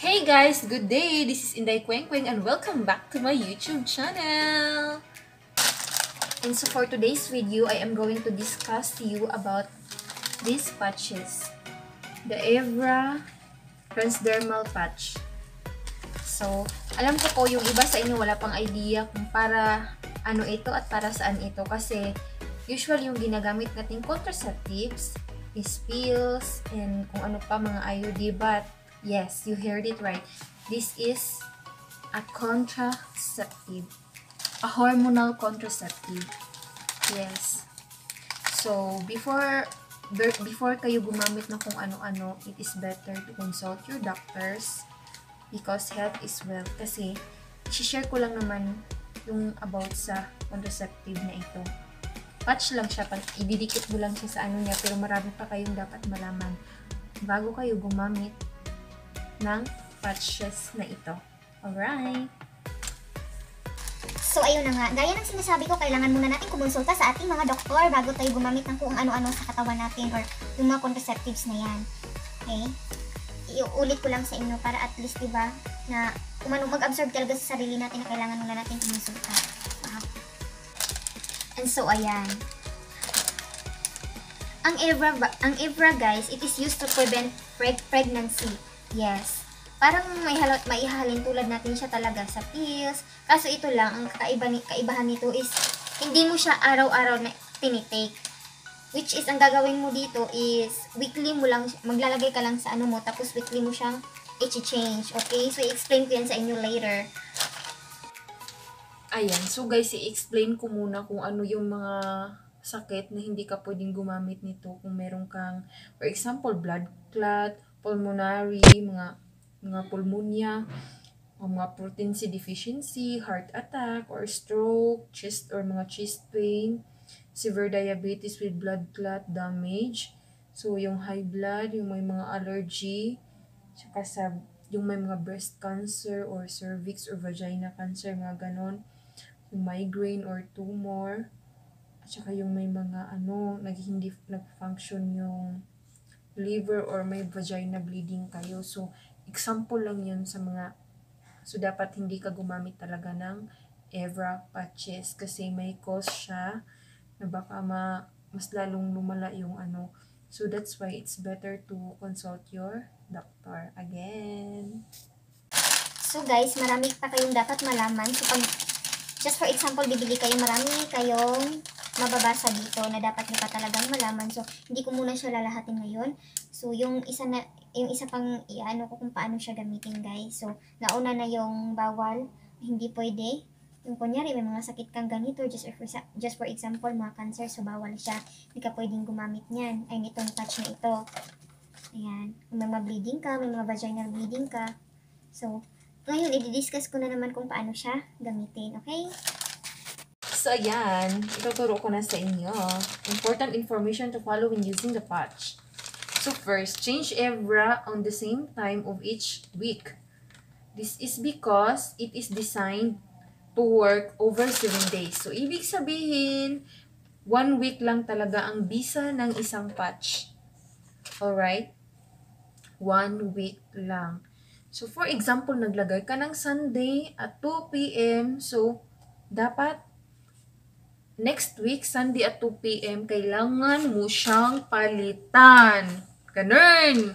Hey guys, good day! This is Inday Kweng Kweng and welcome back to my YouTube channel! And so for today's video, I am going to discuss to you about these patches. The Evra Transdermal Patch. So, alam ko po yung iba sa inyo wala pang idea kung para ano ito at para saan ito kasi usually yung ginagamit nating contraceptives is pills and kung ano pa mga IUD, but yes, you heard it right. This is a contraceptive. A hormonal contraceptive. Yes. So, before kayo gumamit ng kung ano-ano, it is better to consult your doctors because health is wealth. Kasi, i-share ko lang naman yung about sa contraceptive na ito. Patch lang siya, ididikit mo lang siya sa ano niya, pero marami pa kayong dapat malaman bago kayo gumamit ng patches na ito. Alright! So, ayun na nga. Gaya ng sinasabi ko, kailangan muna natin kumonsulta sa ating mga doktor bago tayo gumamit ng kung ano-ano sa katawan natin or yung mga contraceptives na yan. Okay? Iulit ko lang sa inyo para at least, diba, na mag-absorb talaga sa sarili natin na kailangan muna natin kumonsulta. And so, ayan. Ang Evra, guys, it is used to prevent pregnancy. Yes. Parang maihahalin tulad natin siya talaga sa pills. Kaso ito lang, ang kaibahan nito is hindi mo siya araw-araw na tinitake. Which is, ang gagawin mo dito is weekly mo lang, maglalagay ka lang sa ano mo, tapos weekly mo siyang i-change. Okay? So, i-explain ko yan sa inyo later. Ayan. So guys, i-explain ko muna kung ano yung mga sakit na hindi ka pwedeng gumamit nito kung meron kang, for example, blood clot, pulmonary, mga pulmonya, mga protein C deficiency, heart attack or stroke, chest or mga chest pain, severe diabetes with blood clot damage, so yung high blood, yung may mga allergy, saka yung may mga breast cancer or cervix or vagina cancer, mga ganon, yung migraine or tumor, at saka yung may mga hindi nag-function yung liver or may vagina bleeding kayo. So, example lang yun sa mga, so dapat hindi ka gumamit talaga ng Evra patches kasi may cause siya na baka mas lalong lumala yung ano. So, that's why it's better to consult your doctor again. So, guys, marami pa kayong dapat malaman. So, just for example, bibili kayo, marami kayong mababasa dito na dapat nyo pa talagang malaman. So, hindi ko muna siya lalahatin ngayon. So, yung isa pang iano ko kung paano siya gamitin, guys. So, nauna na yung bawal, hindi pwede. Yung kunyari, may mga sakit kang ganito, just for example, mga cancer, so bawal siya. Hindi ka pwedeng gumamit niyan. Ay, itong patch na ito. Ayan. Kung may mga bleeding ka, may mga vaginal bleeding ka. So, ngayon, i-discuss ko na naman kung paano siya gamitin, okay? So, ayan. Ituturo ko na sa inyo. Important information to follow when using the patch. So, first, change Evra on the same time of each week. This is because it is designed to work over 7 days. So, ibig sabihin, 1 week lang talaga ang bisa ng isang patch. Alright? 1 week lang. So, for example, naglagay ka ng Sunday at 2 p.m. So, dapat next week, Sunday at 2 p.m., kailangan mo siyang palitan. Ganun!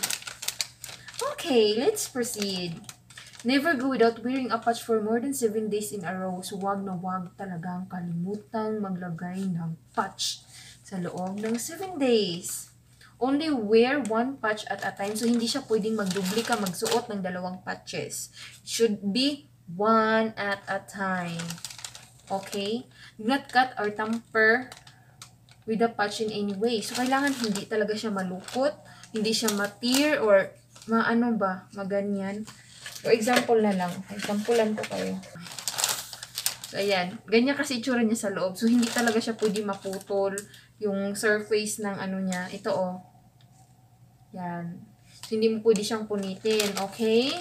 Okay, let's proceed. Never go without wearing a patch for more than 7 days in a row. So, wag na wag talagang kalimutang maglagay ng patch sa loob ng 7 days. Only wear 1 patch at a time. So, hindi siya pwedeng magdubli ka magsuot ng 2 patches. It should be 1 at a time. Okay? Do not cut or tamper with the patch in any way. So, kailangan hindi talaga siya malukot, hindi siya ma-tear, or maganyan. For example na lang. Examplean ko kayo. So, ayan. Ganyan kasi itsura niya sa loob. So, hindi talaga siya pwede maputol yung surface ng niya. Ito, oh. Yan. So, hindi mo pwede siyang punitin. Okay?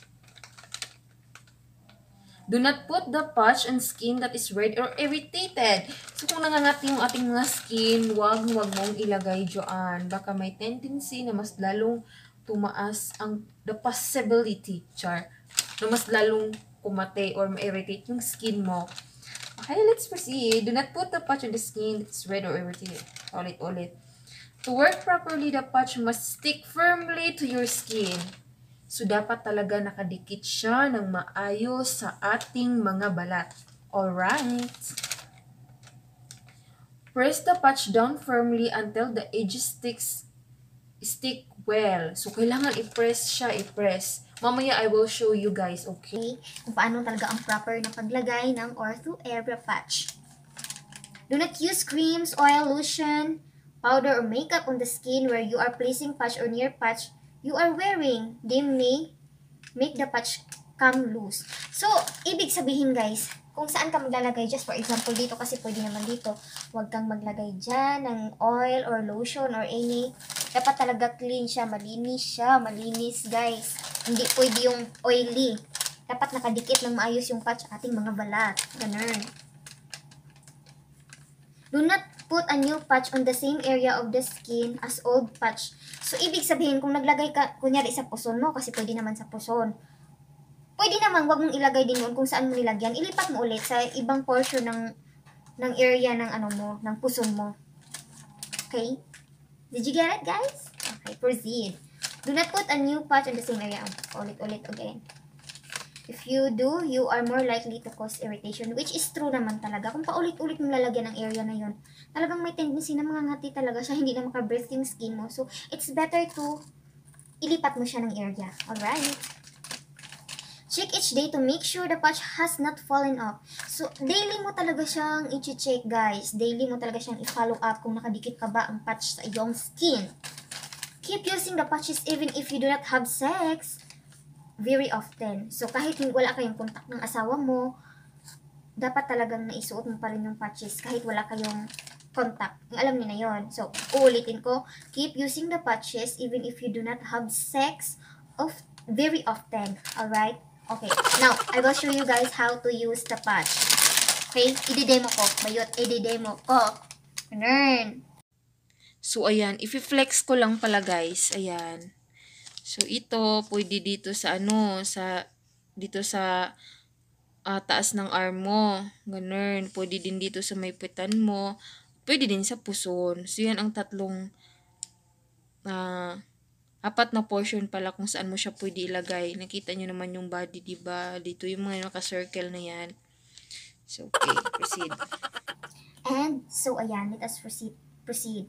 Do not put the patch on skin that is red or irritated. So, kung nangangati yung ating mga skin, wag mong ilagay dyan. Baka may tendency na mas lalong tumaas the possibility, na mas lalong kumate or ma-irritate yung skin mo. Okay, let's proceed. Do not put the patch on the skin that's red or irritated. Ulit. To work properly, the patch must stick firmly to your skin. So, dapat talaga nakadikit siya ng maayos sa ating mga balat. Alright. Press the patch down firmly until the edges stick well. So, kailangan i-press siya, i-press. Mamaya, I will show you guys, okay? Kung paano talaga ang proper na paglagay ng Ortho Evra patch. Do not use creams, oil, lotion, powder, or makeup on the skin where you are placing patch or near patch you are wearing. They may make the patch come loose. So, ibig sabihin guys, kung saan ka maglalagay, just for example dito, kasi pwede naman dito, huwag kang maglagay dyan ng oil or lotion or any. Dapat talaga clean siya, malinis guys. Hindi pwede yung oily. Dapat nakadikit ng maayos yung patch ating mga balat. Ganun. Do not put a new patch on the same area of the skin as old patch. So, ibig sabihin, kung naglagay ka, kunyari sa puson mo, kasi pwede naman sa puson, pwede naman, wag mong ilagay din yun kung saan mo nilagyan. Ilipat mo ulit sa ibang portion ng area ng ano mo, ng puson mo. Okay? Did you get it, guys? Okay, proceed. Do not put a new patch on the same area. Ulit again. If you do, you are more likely to cause irritation, which is true naman talaga. Kung paulit-ulit mong lalagyan ng area na yun, talagang may tendency na mangangati talaga siya, hindi na makabreathe yung skin mo. So, it's better to ilipat mo siya ng area. Alright? Check each day to make sure the patch has not fallen off. So, daily mo talaga siyang i-check, guys. Daily mo talaga siyang i-follow up kung nakadikit ka ba ang patch sa iyong skin. Keep using the patches even if you do not have sex very often. So, kahit wala kayong contact ng asawa mo, dapat talagang naisuot mo pa rin yung patches kahit wala kayong contact. Alam niyo na yun. So, uulitin ko, keep using the patches even if you do not have sex very often. Alright? Okay. Now, I will show you guys how to use the patch. Okay? I-demo ko. Bayot, i-demo ko. Ganun. So, ayan. If-flex ko lang pala, guys. Ayan. So, ito, pwede dito sa dito sa taas ng arm mo. Ganun. Pwede din dito sa may puwetan mo. Pwede din sa puson. So, yan ang tatlong, apat na portion pala kung saan mo siya pwede ilagay. Nakita nyo naman yung body, diba? Dito yung mga naka-circle na yan. So, okay. Proceed. And, so, ayan. Let us proceed. Proceed.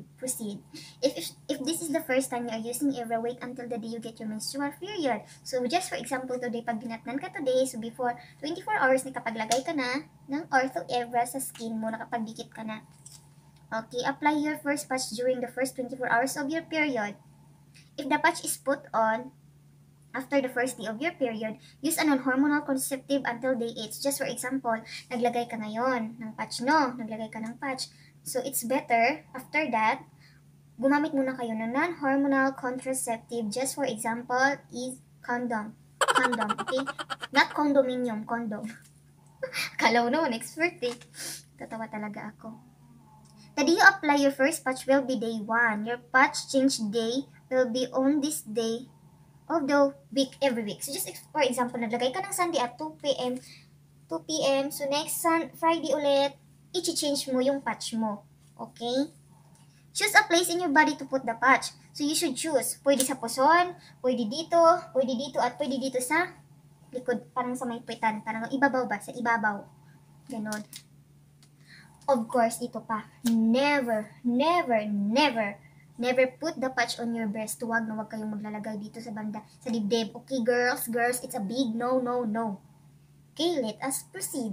If this is the first time you are using Evra, wait until the day you get your menstrual period. So, just for example, today, pag binatnan ka today, so before 24 hours, nakapaglagay ka na ng Ortho Evra sa skin mo, nakapagdikit ka na. Okay, apply your first patch during the first 24 hours of your period. If the patch is put on after the first day of your period, use a non-hormonal contraceptive until day 8. Just for example, naglagay ka ngayon ng patch, no? Naglagay ka ng patch. So, it's better, after that, gumamit muna kayo ng non-hormonal contraceptive. Just for example, is condom. Condom, okay? Not condominium, condom. Kala mo naman, expert eh. Tatawa talaga ako. The day you apply your first patch will be day 1. Your patch change day will be on this day of the week, every week. So, just for example, naglagay ka ng Sunday at 2 p.m. So, next Friday ulit, i-change mo yung patch mo. Okay? Choose a place in your body to put the patch. So, you should choose. Pwede sa puson, pwede dito, at pwede dito sa likod. Parang sa may puwetan. Parang ibabaw ba? Sa ibabaw. Ganon. Of course, ito pa. Never put the patch on your breast. Huwag kayong maglalagay dito sa banda, sa dibdib. Okay, girls, it's a big no. Okay, let us proceed.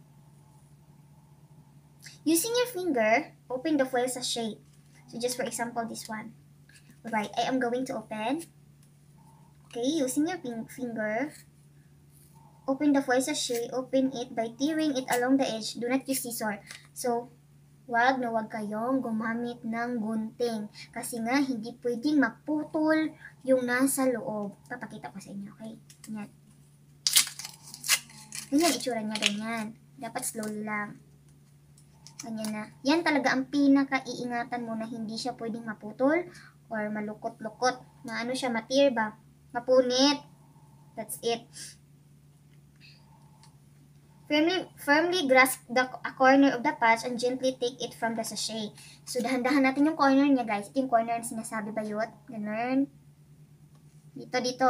Using your finger, open the foil sachet. So, just for example, this one. Right, I am going to open. Okay, using your finger, open the foil sachet, open it by tearing it along the edge. Do not use scissor. So, wag kayong gumamit ng gunting. Kasi nga, hindi pwedeng maputol yung nasa loob. Papakita ko sa inyo, okay? Ganyan. Ganyan, itsura niya, ganyan. Dapat slowly lang. Ganyan na. Yan talaga ang pinaka-iingatan mo na hindi siya pwedeng maputol o or malukot-lukot. Na ano siya, matir ba? Mapunit. That's it. Firmly grasp a corner of the patch and gently take it from the sachet. So, dahan-dahan natin yung corner niya, guys. Ito yung corner na sinasabi ba yun? Ganun. Dito.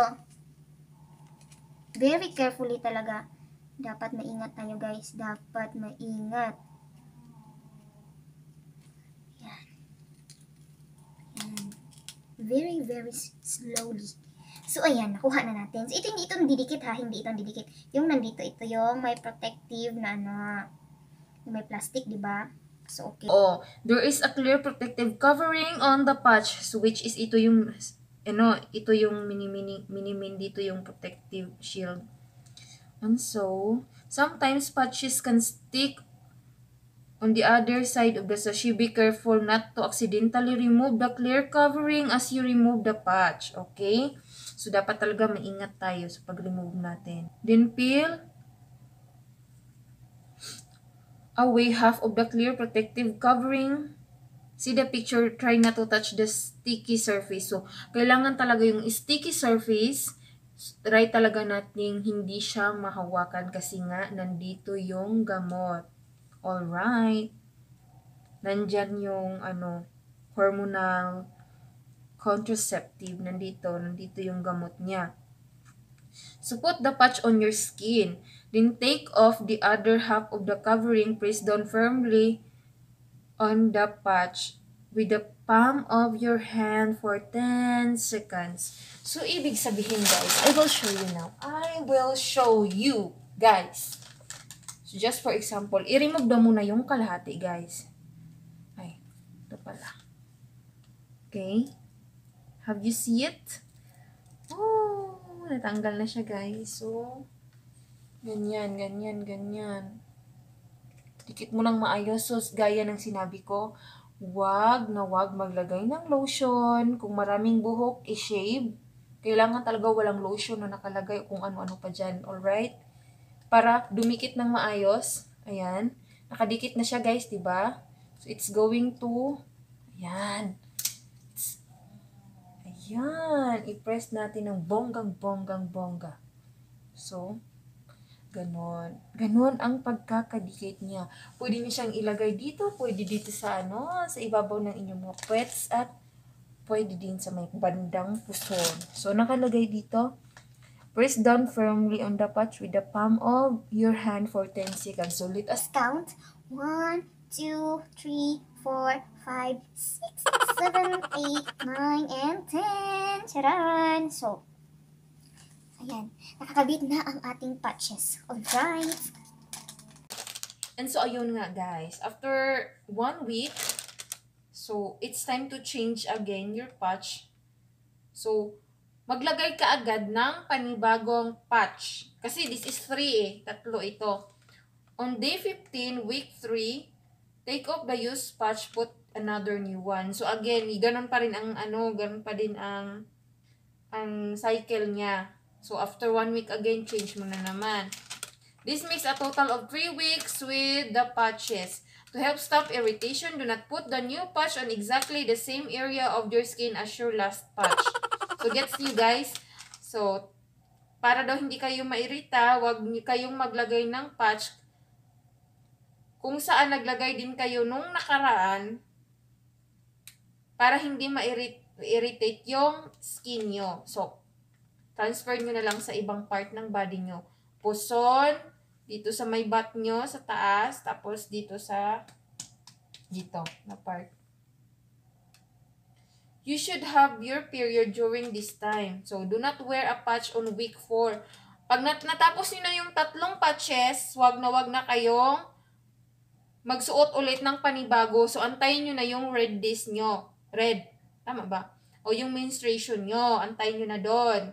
Very carefully talaga. Dapat maingat tayo, guys. Dapat maingat. Yan. Very, very slowly. So, ayan, nakuha na natin. So, hindi itong didikit ha, hindi itong didikit. Yung nandito, ito yung may protective na ano, yung may plastic, di ba? So, okay. Oh, there is a clear protective covering on the patch, so which is ito yung, ito yung mini dito yung protective shield. And so, sometimes patches can stick on the other side of the sachet. Be careful not to accidentally remove the clear covering as you remove the patch. Okay? So, dapat talaga maingat tayo sa pag-remove natin. Then, peel away half of the clear protective covering. See the picture, try not to touch the sticky surface. So, kailangan talaga yung sticky surface, try talaga natin hindi siya mahawakan kasi nga nandito yung gamot. Alright. Nandyan yung hormonal contraceptive. Nandito yung gamot niya. So, put the patch on your skin. Then, take off the other half of the covering. Press down firmly on the patch with the palm of your hand for 10 seconds. So, ibig sabihin, guys, I will show you now. I will show you, guys. So, just for example, i-remove na muna yung kalahati, guys. Ay, ito pala. Okay. Have you see it? Oh, natanggal na siya, guys. So, ganyan. Dikit mo lang maayos. So, gaya ng sinabi ko, wag maglagay ng lotion. Kung maraming buhok, i-shave. Kailangan talaga walang lotion na nakalagay kung ano-ano pa dyan. Alright? Para dumikit ng maayos. Ayan. Nakadikit na siya, guys, diba? So, it's going to, ayan. Ayan. I-press natin ng bonggang-bongga. So, ganon. Ganon ang pagkakadikit niya. Pwede niyo siyang ilagay dito, pwede dito sa sa ibabaw ng inyong mga puwets at pwede din sa may bandang puson. So, nakalagay dito. Press down firmly on the patch with the palm of your hand for 10 seconds. So, let us count. 1, 2, 3, 4, 5, 6, 7, 8, 9, and 10. Charan! So, ayan. Nakakabit na ang ating patches. Alright. And so, ayun nga, guys. After 1 week, so, it's time to change again your patch. So, maglagay ka agad ng panibagong patch. Kasi this is 3 tatlo ito. On day 15, week 3, take off the used patch, put another new one. So again, ganun pa rin ang ganun pa din ang cycle niya. So after 1 week again, change mo na naman. This makes a total of 3 weeks with the patches. To help stop irritation, do not put the new patch on exactly the same area of your skin as your last patch. So gets you, guys? So para daw hindi kayo mairita, wag kayong maglagay ng patch kung saan naglagay din kayo nung nakaraan para hindi ma-irritate yung skin nyo. So, transfer nyo na lang sa ibang part ng body nyo. Puson, dito sa may butt nyo, sa taas, tapos dito sa dito na part. You should have your period during this time. So, do not wear a patch on week 4. Pag natapos nyo na yung 3 patches, wag na kayong magsuot ulit ng panibago. So, antayin nyo na yung red days nyo. Red. Tama ba? O yung menstruation nyo. Antayin nyo na doon.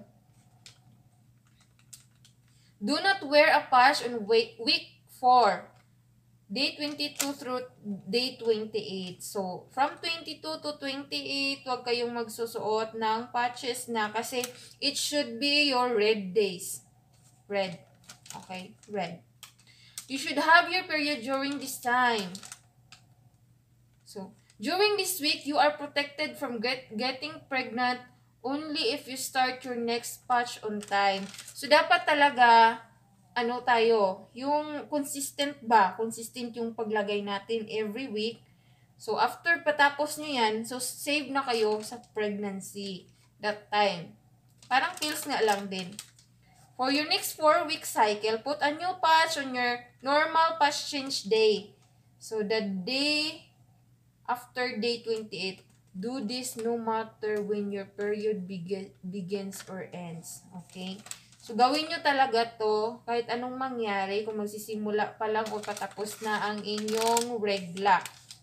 Do not wear a patch on week 4. Day 22 through day 28. So, from 22 to 28, huwag kayong magsusuot ng patches na kasi it should be your red days. Red. Okay? Red. You should have your period during this time. So, During this week, you are protected from getting pregnant only if you start your next patch on time. So, dapat talaga, ano tayo, yung consistent ba? Consistent yung paglagay natin every week. So, after patapos nyo yan, so save na kayo sa pregnancy that time. Parang pills nga lang din. For your next 4-week cycle, put a new patch on your normal patch change day. So, the day after day 28, do this no matter when your period begins or ends. Okay? So, gawin nyo talaga to kahit anong mangyari kung magsisimula pa lang o patapos na ang inyong regla.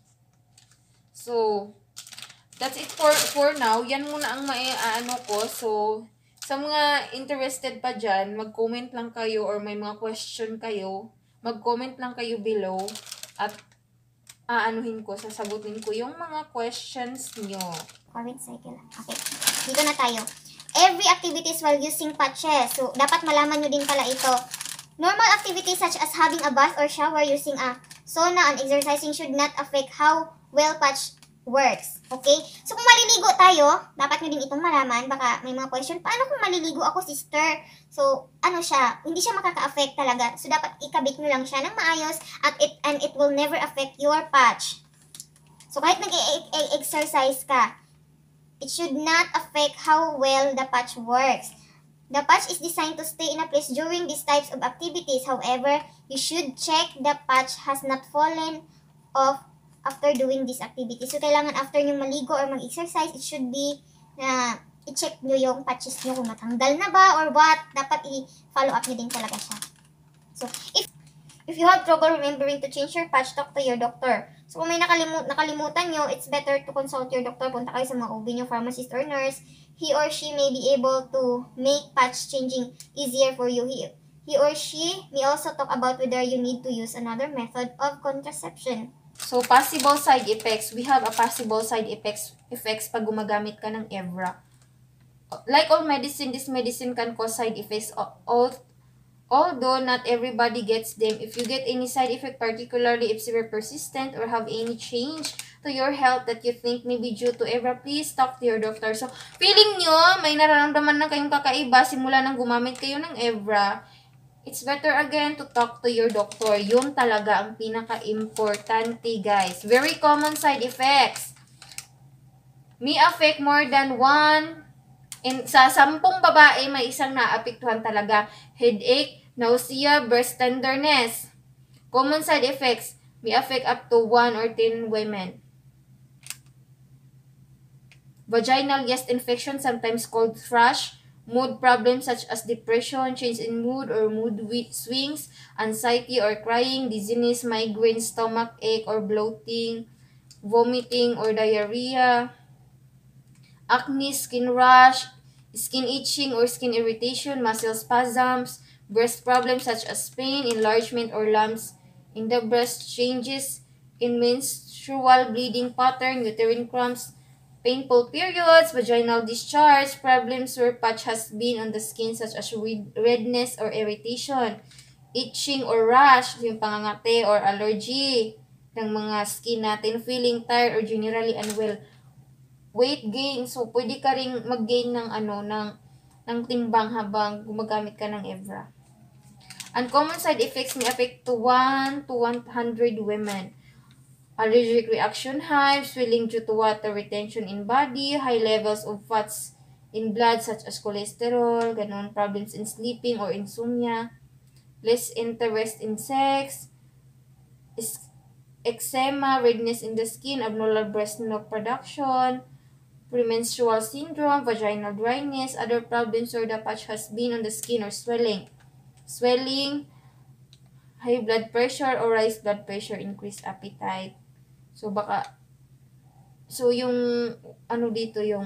So, that's it for now. Yan muna ang ano ko. So, sa mga interested pa dyan, mag-comment lang kayo or may mga question kayo, mag-comment lang kayo below at aanuhin ko, sasagutin ko yung mga questions nyo. Current cycle. Okay. Dito na tayo. Every activities while using patches. So, dapat malaman nyo din pala ito. Normal activities such as having a bath or shower using a sauna and exercising should not affect how well patch works. Okay? So, kung maliligo tayo, dapat nyo din itong malaman. Baka may mga question, paano kung maliligo ako, sister? So, ano siya? Hindi siya makaka-affect talaga. So, dapat ikabit nyo lang siya ng maayos and it will never affect your patch. So, kahit nag-exercise ka, it should not affect how well the patch works. The patch is designed to stay in a place during these types of activities. However, you should check the patch has not fallen off after doing this activity. So, kailangan after nyo maligo or mag-exercise, it should be na i-check nyo yung patches nyo kung matanggal na ba or what. Dapat i-follow up nyo din talaga siya. So, if you have trouble remembering to change your patch, talk to your doctor. So, kung may nakalimutan nyo, it's better to consult your doctor. Punta kayo sa mga OB nyo, pharmacist or nurse. He or she may be able to make patch changing easier for you. He or she may also talk about whether you need to use another method of contraception. So, possible side effects. We have a possible side effects pag gumagamit ka ng Evra. Like all medicine, this medicine can cause side effects. Although not everybody gets them. If you get any side effect, particularly if severe persistent or have any change to your health that you think may be due to Evra, please talk to your doctor. So, feeling nyo, may nararamdaman na kayong kakaiba simula nang gumamit kayo ng Evra, it's better again to talk to your doctor. Yun talaga ang pinaka-importante, guys. Very common side effects. May affect more than one. Sa 10 babae, may isang naapektuhan talaga. Headache, nausea, breast tenderness. Common side effects may affect up to 1 or 10 women. Vaginal yeast infection, sometimes called thrush. Mood problems such as depression, change in mood or mood swings, anxiety or crying, dizziness, migraine, stomach ache or bloating, vomiting or diarrhea, acne, skin rash, skin itching or skin irritation, muscle spasms, breast problems such as pain, enlargement or lumps in the breast, changes in menstrual bleeding pattern, uterine cramps, painful periods, vaginal discharge, problems where patch has been on the skin such as redness or irritation, itching or rash, yung pangangate or allergy ng mga skin natin, feeling tired or generally unwell, weight gain. So, pwede ka ring mag-gain ng ng timbang habang gumagamit ka ng Evra. Uncommon side effects may affect to 1 to 100 women. Allergic reaction, hives, swelling due to water retention in body, high levels of fats in blood such as cholesterol, ganon, problems in sleeping or insomnia, less interest in sex, eczema, redness in the skin, abnormal breast milk production, premenstrual syndrome, vaginal dryness, other problems where the patch has been on the skin or swelling, high blood pressure or rise blood pressure, increased appetite. So, yung, dito, yung,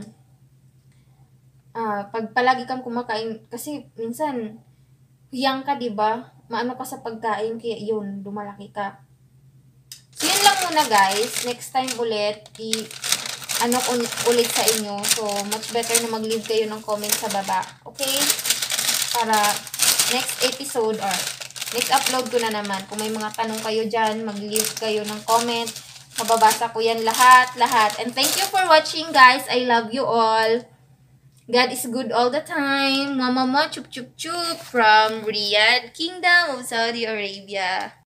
pag palagi kang kumakain, kasi, minsan, hiyang ka, diba? Maano ka sa pagkain, kaya yun, lumalaki ka. So, yun lang muna, guys. Next time ulit, ulit sa inyo. So, much better na mag-leave kayo ng comment sa baba. Okay? Para, next episode, or, next upload ko na naman. Kung may mga tanong kayo dyan, mag-leave kayo ng comment. Mababasa ko yan lahat. And thank you for watching, guys. I love you all. God is good all the time. Mama, chup chup chup from Riyadh, Kingdom of Saudi Arabia.